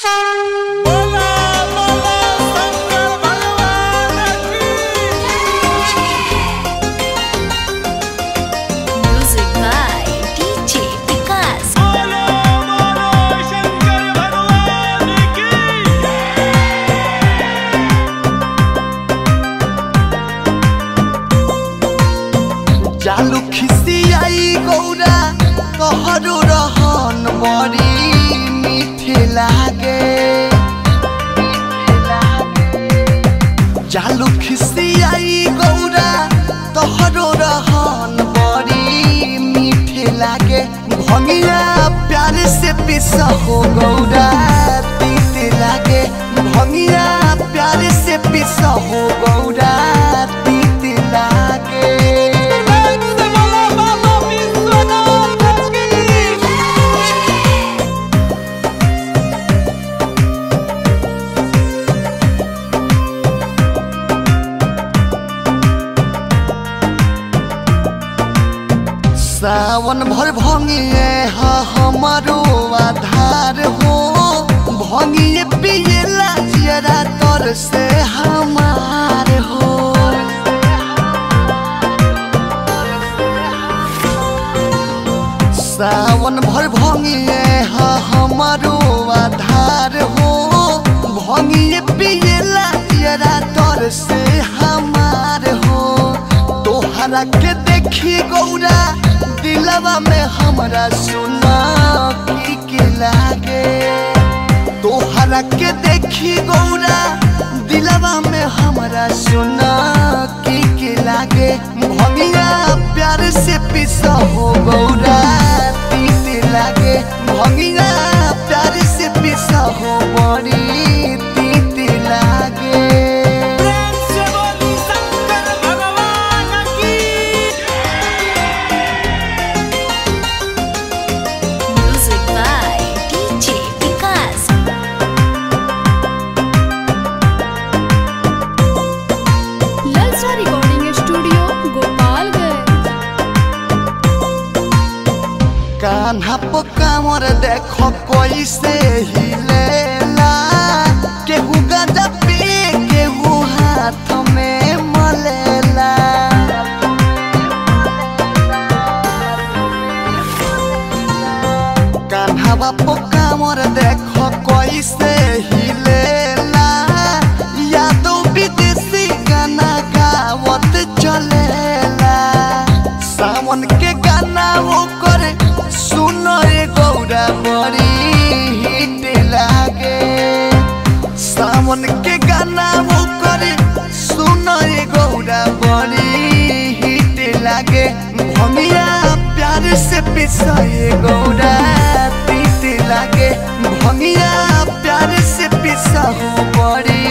जालू खिसियाई गौरा तोहरो रहन बड़ी मीठे लागे। जालू खिसियाई गौरा तोहरो रहन बड़ी मीठे लागे। भंगिया प्यार से पिसा हो गौरा तीते लागे। भंगिया प्यार से पिसा हो गौरा तीते लागे। सावन भर भंगिए हमारो आधार हो। भंगिए पियला जरा तर से हमार हो। सावन भर भंगिए हमारो आधार हो। भंगिए पियला जरा तर से हमार हो। तोहरा के देखी गौरा दिलवा में हमरा सुना की लागे। तोहरा के देखी गौरा दिलवा में हमरा सुना की लागे। भंगिया प्यार से पिसा हो गौरा तीते लागे। भंगिया प्यार से पिसा हो बड़ी तीते लागे। कान्हा पो कामर देखो कैसे हिलेला। केहू गांजा पी केहू हाथ में मलेला। कान्हा पो कामर देखो कैसे हिलेला। यादो विदेशी गाना गावत चलेला। सावन के गाना वो करे सुनो रे गौरा बड़ी हिट लागे। सावन के गाना वो करे सुनो रे गौरा बड़ी हिट लागे। भंगिया प्यार से पिसाए गौरा तीते लागे। भंगिया प्यार से पिसा हो बड़ी